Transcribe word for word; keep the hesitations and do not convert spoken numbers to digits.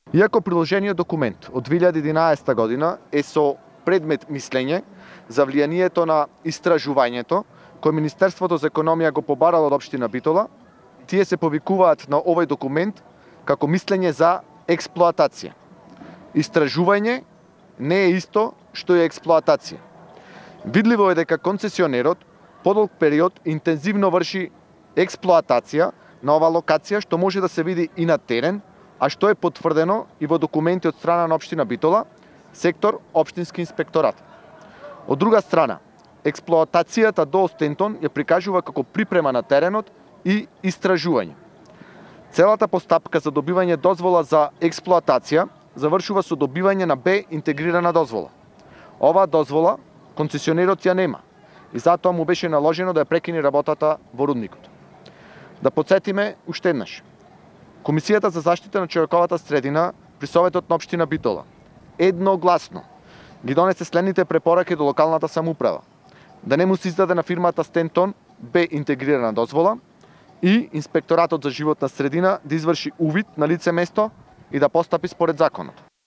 Иако приложениот документ од две илјади и единаесета година е со предмет мислење за влијанието на истражувањето кој Министерството за економија го побарало од општина Битола, тие се повикуваат на овој документ како мислење за експлоатација. Истражување не е исто што е експлоатација. Видливо е дека концесионерот подолг период интензивно врши експлоатација на оваа локација, што може да се види и на терен, а што е потврдено и во документи од страна на општина Битола, сектор општински инспекторат. Од друга страна, експлоатацијата до Остентон ја прикажува како припрема на теренот и истражување. Целата постапка за добивање дозвола за експлоатација завршува со добивање на Б интегрирана дозвола. Оваа дозвола концесионерот ја нема и затоа му беше наложено да ја прекине работата во рудникот. Да потсетиме уште еднаш. Комисијата за заштита на човековата средина при Советот на општина Битола едногласно ги донесе следните препораки до локалната самоуправа: да не му се издаде на фирмата Стентон Б интегрирана дозвола и Инспекторатот за животна средина да изврши увид на лице место и да постапи според законот.